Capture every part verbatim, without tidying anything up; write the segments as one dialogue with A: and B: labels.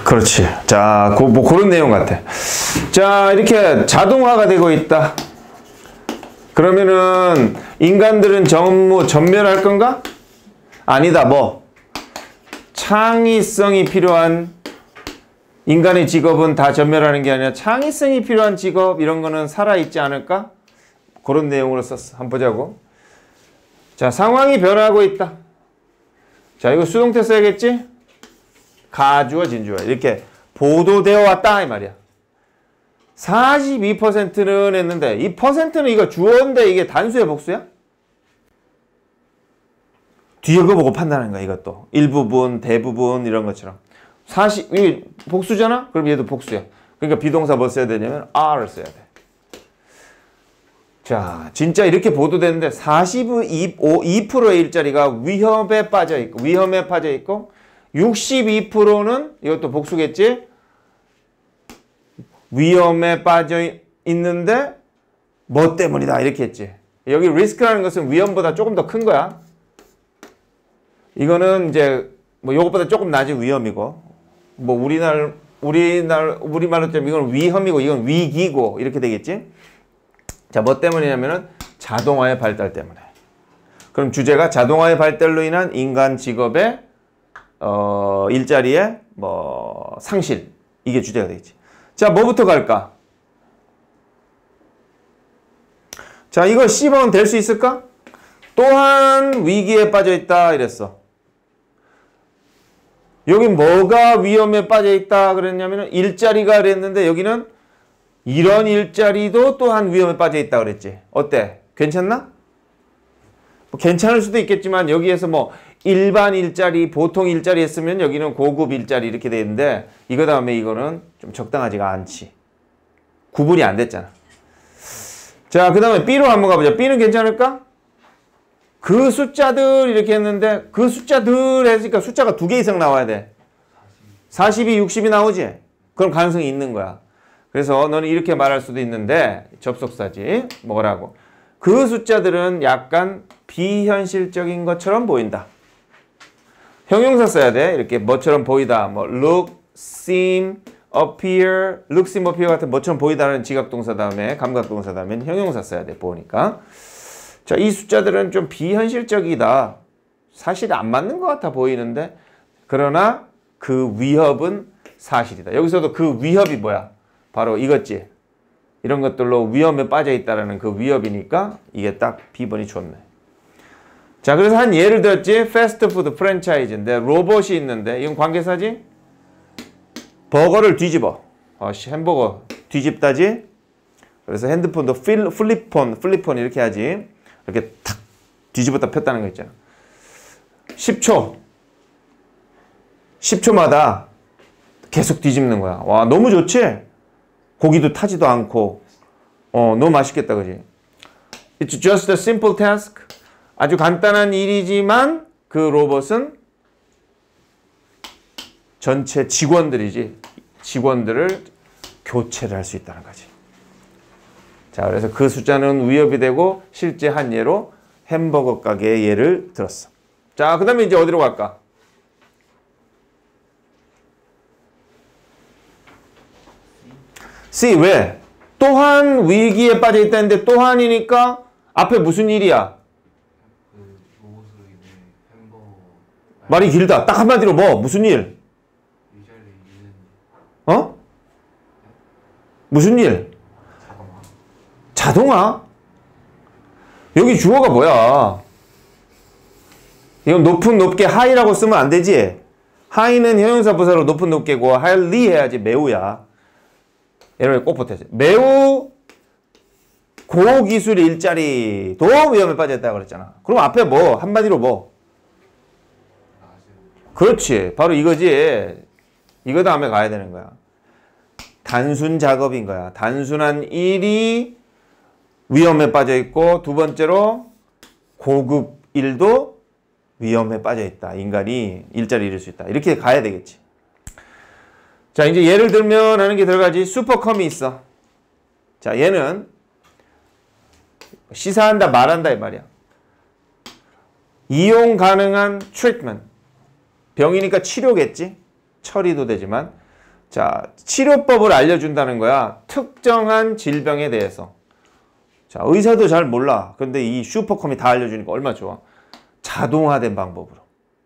A: 그렇지. 자, 고, 뭐 그런 내용 같아. 자, 이렇게 자동화가 되고 있다. 그러면은 인간들은 전부 전멸할 건가? 아니다. 뭐 창의성이 필요한 인간의 직업은 다 전멸하는 게 아니라 창의성이 필요한 직업 이런 거는 살아있지 않을까? 그런 내용으로 썼어. 한번 보자고. 자, 상황이 변화하고 있다. 자, 이거 수동태 써야겠지? 가주어 진주어 이렇게 보도되어 왔다 이 말이야. 사십이 퍼센트는 했는데 이 퍼센트는 이거 주어인데 이게 단수야 복수야? 뒤에 거 보고 판단하는 거야 이것도. 일부분, 대부분 이런 것처럼. 사십, 이게 복수잖아? 그럼 얘도 복수야. 그러니까 비동사 뭐 써야 되냐면 are를 써야 돼. 자, 진짜 이렇게 보도되는데 사십이 퍼센트의 일자리가 위험에 빠져 있고 위험에 빠져 있고 육십이 퍼센트는 이것도 복수겠지? 위험에 빠져 있는데 뭐 때문이다 이렇게 했지. 여기 리스크라는 것은 위험보다 조금 더 큰 거야. 이거는 이제 뭐 요것보다 조금 낮은 위험이고 뭐 우리날 우리날 우리말로 때문에 이건 위험이고 이건 위기고 이렇게 되겠지. 자, 뭐 때문이냐면은 자동화의 발달 때문에. 그럼 주제가 자동화의 발달로 인한 인간 직업의 어, 일자리의 뭐 상실 이게 주제가 되겠지. 자, 뭐부터 갈까? 자, 이거 십 번 될 수 있을까? 또한 위기에 빠져 있다 이랬어. 여기 뭐가 위험에 빠져 있다 그랬냐면 일자리가 그랬는데 여기는 이런 일자리도 또한 위험에 빠져 있다 그랬지. 어때? 괜찮나? 뭐 괜찮을 수도 있겠지만 여기에서 뭐 일반 일자리, 보통 일자리 했으면 여기는 고급 일자리 이렇게 돼 있는데 이거 다음에 이거는 좀 적당하지가 않지. 구분이 안 됐잖아. 자, 그 다음에 B로 한번 가보자. B는 괜찮을까? 그 숫자들 이렇게 했는데 그 숫자들 했으니까 숫자가 두 개 이상 나와야 돼. 사십이, 육십이 나오지? 그럼 가능성이 있는 거야. 그래서 너는 이렇게 말할 수도 있는데 접속사지. 뭐라고? 그 숫자들은 약간 비현실적인 것처럼 보인다. 형용사 써야 돼. 이렇게 뭐처럼 보이다. 뭐 look, seem, appear, look, seem, appear 같은 뭐처럼 보이다는 지각동사 다음에 감각동사 다음에 형용사 써야 돼. 보니까. 자, 이 숫자들은 좀 비현실적이다. 사실 안 맞는 것 같아 보이는데 그러나 그 위협은 사실이다. 여기서도 그 위협이 뭐야? 바로 이거지. 이런 것들로 위험에 빠져 있다라는 그 위협이니까 이게 딱 B번이 좋네. 자, 그래서 한 예를 들었지. 패스트푸드 프랜차이즈인데 로봇이 있는데 이건 관계사지? 버거를 뒤집어. 어, 햄버거 뒤집다지? 그래서 핸드폰도 필, 플립폰, 플립폰 이렇게 하지. 이렇게 탁 뒤집었다 폈다는 거 있잖아. 십 초. 십 초마다 계속 뒤집는 거야. 와, 너무 좋지? 고기도 타지도 않고. 어, 너무 맛있겠다, 그지? It's just a simple task. 아주 간단한 일이지만 그 로봇은 전체 직원들이지. 직원들을 교체를 할 수 있다는 거지. 자, 그래서 그 숫자는 위협이 되고 실제 한 예로 햄버거 가게의 예를 들었어. 자, 그 다음에 이제 어디로 갈까? C, 왜? 또한 위기에 빠져 있다는데 또한이니까 앞에 무슨 일이야? 말이 길다. 딱 한마디로 뭐? 무슨 일? 어? 무슨 일? 자동화? 여기 주어가 뭐야? 이건 높은 높게 하이라고 쓰면 안 되지? 하이는 형용사 부사로 높은 높게고 하일리 해야지 매우야. 여러분 꼭 붙여야지. 매우 고기술 일자리도 위험에 빠졌다고 그랬잖아. 그럼 앞에 뭐? 한마디로 뭐? 그렇지. 바로 이거지. 이거 다음에 가야 되는 거야. 단순 작업인 거야. 단순한 일이 위험에 빠져 있고 두 번째로 고급 일도 위험에 빠져 있다. 인간이 일자리 잃을 수 있다. 이렇게 가야 되겠지. 자, 이제 예를 들면 하는 게 들어가지. 슈퍼컴이 있어. 자, 얘는 시사한다, 말한다 이 말이야. 이용 가능한 트리트먼트. 병이니까 치료겠지. 처리도 되지만 자, 치료법을 알려준다는 거야. 특정한 질병에 대해서. 자, 의사도 잘 몰라. 근데 이 슈퍼컴이 다 알려주니까 얼마나 좋아. 자동화된 방법으로.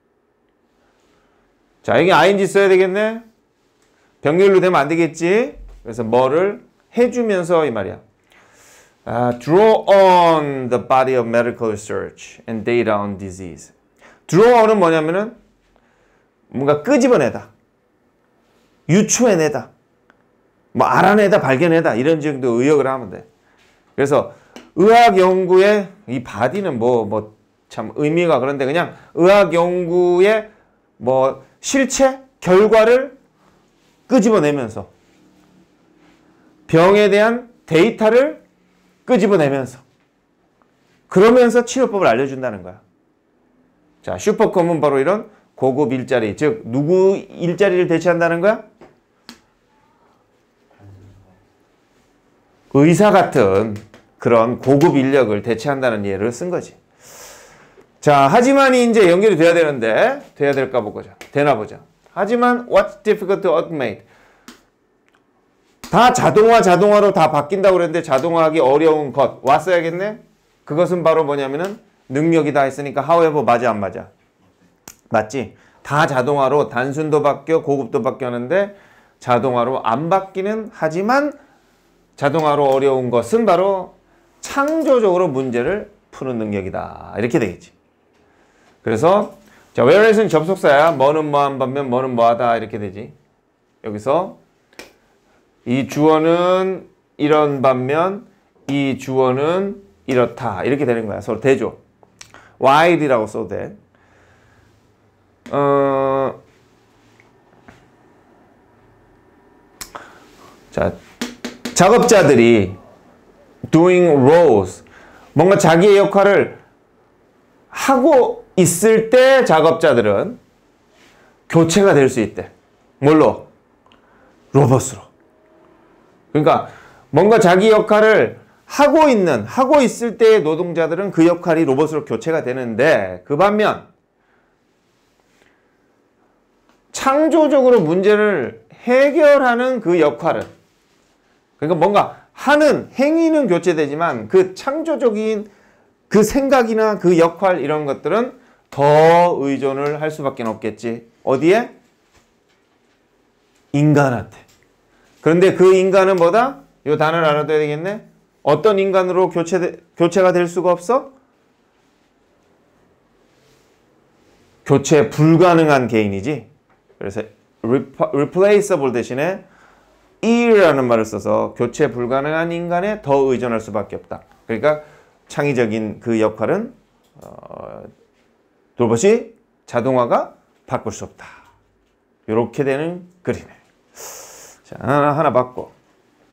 A: 자, 여기 아이엔지 써야 되겠네. 병렬로 되면 안 되겠지. 그래서 뭐를 해주면서 이 말이야. Uh, draw on the body of medical research and data on disease. draw on은 뭐냐면은 뭔가 끄집어내다, 유추해내다, 뭐 알아내다, 발견해다 이런 정도 의역을 하면 돼. 그래서 의학 연구의 이 body는 뭐 뭐 참 의미가 그런데 그냥 의학 연구의 뭐 실체, 결과를 끄집어내면서 병에 대한 데이터를 끄집어내면서 그러면서 치료법을 알려준다는 거야. 자, 슈퍼컴은 바로 이런 고급 일자리, 즉 누구 일자리를 대체한다는 거야? 의사 같은 그런 고급 인력을 대체한다는 예를 쓴 거지. 자, 하지만 이제 연결이 돼야 되는데 돼야 될까 보자. 되나 보자. 하지만 what's difficult to automate? 다 자동화 자동화로 다 바뀐다고 그랬는데 자동화하기 어려운 것 왔어야겠네? 그것은 바로 뭐냐면은 능력이다 했으니까 however 맞아 안 맞아? 맞지? 다 자동화로 단순도 바뀌어 고급도 바뀌었는데 자동화로 안 바뀌는 하지만 자동화로 어려운 것은 바로 창조적으로 문제를 푸는 능력이다. 이렇게 되겠지. 그래서 자, whereas는 접속사야. 뭐는 뭐한 반면 뭐는 뭐하다 이렇게 되지. 여기서 이 주어는 이런 반면 이 주어는 이렇다 이렇게 되는 거야. 서로 대조. while이라고 써도 돼. 어, 자, 작업자들이 doing roles 뭔가 자기의 역할을 하고 있을 때 작업자들은 교체가 될 수 있대. 뭘로? 로봇으로. 그러니까 뭔가 자기 역할을 하고 있는, 하고 있을 때의 노동자들은 그 역할이 로봇으로 교체가 되는데 그 반면 창조적으로 문제를 해결하는 그 역할은 그러니까 뭔가 하는 행위는 교체되지만 그 창조적인 그 생각이나 그 역할 이런 것들은 더 의존을 할 수밖에 없겠지. 어디에? 인간한테. 그런데 그 인간은 뭐다? 이 단어를 알아둬야 되겠네. 어떤 인간으로 교체, 교체가 될 수가 없어? 교체 불가능한 개인이지. 그래서 replaceable 대신에 이라는 말을 써서 교체 불가능한 인간에 더 의존할 수밖에 없다. 그러니까 창의적인 그 역할은 어, 로봇이 자동화가 바꿀 수 없다. 이렇게 되는 글이네. 자, 하나, 하나 받고.